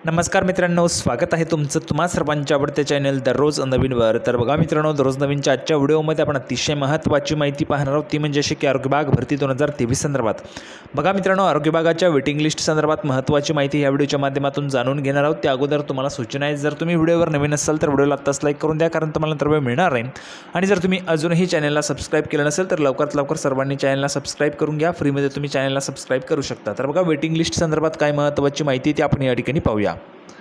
नमस्कार मित्रांनो, स्वागत आहे तुमचं तुम्हा सर्वांच्या आवडत्या चॅनल दररोज नवीनवर। तर बघा मित्रांनो, दररोज नवीनच्या आजच्या व्हिडिओमध्ये आपण अतिशय महत्त्वाची माहिती पाहणार आहोत, ती म्हणजे अशी की आरोग्य विभाग भरती 2023 संदर्भात। बघा मित्रांनो, आरोग्य विभागाच्या वेटिंग लिस्ट संदर्भात महत्त्वाची माहिती या व्हिडिओच्या माध्यमातून जाणून घेणार आहोत। त्या अगोदर तुम्हाला सूचना आहे, जर तुम्ही व्हिडिओवर नवीन असाल तर व्हिडिओला आत्ताच लाईक करून द्या, कारण तुम्हाला नंतर वेळ मिळणार आहे। आणि जर तुम्ही अजूनही चॅनलला सबस्क्राईब केलं नसेल तर लवकरात लवकर सर्वांनी चॅनलला सबस्क्राईब करून घ्या, फ्रीमध्ये तुम्ही चॅनलला सबस्क्राईब करू शकता। तर बघा, वेटिंग लिस्ट संदर्भात काय महत्त्वाची माहिती ती आपण या ठिकाणी पाहूया।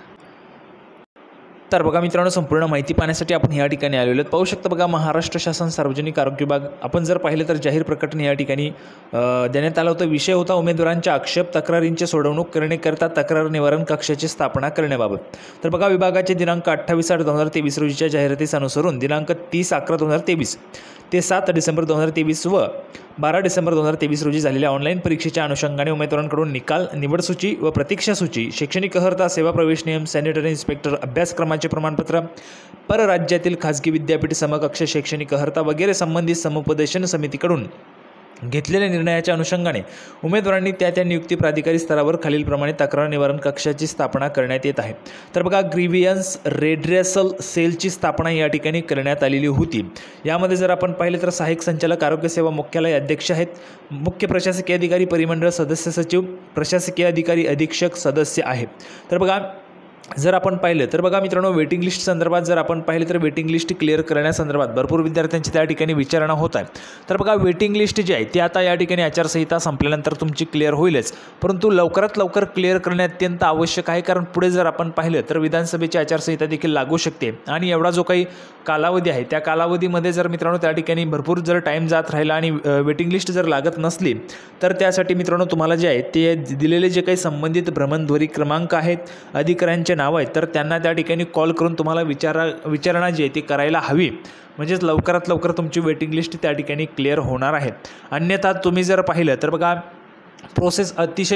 तर बघा मित्रांनो, संपूर्ण माहिती पाहण्यासाठी आपण या ठिकाणी आलेलो आहोत। पाहू शकता बघा, महाराष्ट्र शासन सार्वजनिक आरोग्य विभाग आपण जर पाहिलं तर जाहीर प्रकटन या ठिकाणी देण्यात आलं होतं। विषय होता उमेदवारांच्या आक्षेप तक्रारींची सोडवणूक करण्याकरिता तक्रार निवारण कक्षाची स्थापना करण्याबाबत। तर बघा, विभागाचे दिनांक 28/8/2023 रोजीच्या जाहिरातीस अनुसरून दिनांक 30/11/2023 ते 7 डिसेंबर 2023 व 12 डिसेंबर 2023 रोजी झालेल्या ऑनलाईन परीक्षेच्या अनुषंगाने उमेदवारांकडून निकाल, निवड सूची व प्रतीक्षा सूची, शैक्षणिक अर्हता, सेवा प्रवेश नियम, सॅनिटरी इन्स्पेक्टर अभ्यासक्रमाचे प्रमाणपत्र, परराज्यातील खाजगी विद्यापीठ समकक्ष शैक्षणिक अर्हता वगैरे संबंधित समुपदेशन समितीकडून घेतलेल्या निर्णयाच्या अनुषंगाने उमेदवारांनी त्या नियुक्ती प्राधिकारी स्तरावर खालीलप्रमाणे तक्रार निवारण कक्षाची स्थापना करण्यात येत आहे। तर बघा, ग्रीव्हियन्स रेड्रेसल सेलची स्थापना या ठिकाणी करण्यात आलेली होती। यामध्ये जर आपण पाहिलं तर सहाय्यक संचालक, आरोग्य सेवा मुख्यालय अध्यक्ष आहेत, मुख्य प्रशासकीय अधिकारी, परिमंडळ सदस्य, सचिव, प्रशासकीय अधिकारी, अधीक्षक, सदस्य आहे। तर बघा, जर आपण पाहिलं तर बघा मित्रांनो, वेटिंग लिस्ट संदर्भात जर आपण पाहिलं तर वेटिंग लिस्ट क्लिअर करण्यासंदर्भात भरपूर विद्यार्थ्यांची त्या ठिकाणी विचारणा होत आहे। तर बघा, वेटिंग लिस्ट जी आहे ती आता या ठिकाणी आचारसंहिता संपल्यानंतर तुमची क्लिअर होईलच, परंतु लवकरात लवकर क्लिअर करणे अत्यंत आवश्यक आहे, कारण पुढे जर आपण पाहिलं तर विधानसभेची आचारसंहिता देखील लागू शकते आणि एवढा जो काही कालावधी आहे त्या कालावधीमध्ये जर मित्रांनो त्या ठिकाणी भरपूर जर टाईम जात राहिला आणि वेटिंग लिस्ट जर लागत नसली तर त्यासाठी मित्रांनो तुम्हाला जे आहे ते दिलेले जे काही संबंधित भ्रमणध्वनी क्रमांक आहेत, अधिकाऱ्यांचे नाव आहेत, तर त्यांना त्या ठिकाणी कॉल करून तुम्हाला विचारणा जी आहे ती करायला हवी, म्हणजेच लवकरात लवकर तुमची वेटिंग लिस्ट त्या ठिकाणी क्लिअर होणार आहे। अन्यथा तुम्ही जर पाहिलं तर बघा, प्रोसेस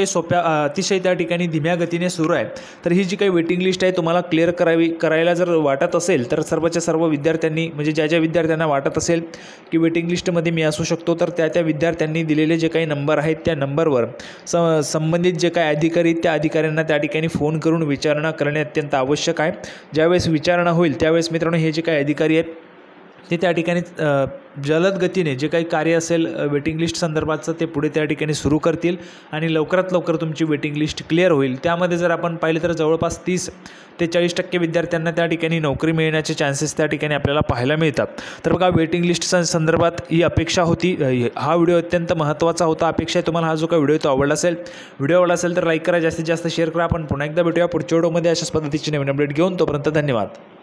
अतिशय त्या ठिकाणी धीम्या गतीने सुरू आहे। तर ही जी काही वेटिंग लिस्ट आहे तुम्हाला क्लिअर करायला जर वाटत असेल तर सर्वच्या सर्व विद्यार्थ्यांनी, म्हणजे ज्या विद्यार्थ्यांना वाटत असेल की वेटिंग लिस्टमध्ये मी असू शकतो, तर त्या विद्यार्थ्यांनी दिलेले जे काही नंबर आहेत त्या नंबरवर संबंधित जे काही अधिकारी त्या अधिकाऱ्यांना त्या ठिकाणी फोन करून विचारणा करणे अत्यंत आवश्यक आहे। ज्यावेळेस विचारणा होईल त्यावेळेस मित्रांनो हे जे काही अधिकारी आहेत ते त्या ठिकाणी जलद गतीने जे काही कार्य असेल वेटिंग लिस्ट संदर्भाचं ते पुढे त्या ठिकाणी सुरू करतील आणि लवकरात लवकर तुमची वेटिंग लिस्ट क्लिअर होईल। त्यामध्ये जर आपण पाहिलं तर जवळपास 30 ते 40% विद्यार्थ्यांना त्या ठिकाणी नोकरी मिळण्याचे चान्सेस त्या ठिकाणी आपल्याला पाहायला मिळतात। तर बघा, वेटिंग लिस्ट संदर्भात ही अपेक्षा होती, हा व्हिडिओ अत्यंत महत्त्वाचा होता। अपेक्षा आहे तुम्हाला हा जो काही व्हिडिओ तो आवडला असेल तर लाईक करा, जास्तीत जास्त शेअर करा। आपण पुन्हा एकदा भेटूया पुढच्या व्हिडिओमध्ये अशाच पद्धतीची नवीन अपडेट घेऊन, तोपर्यंत धन्यवाद।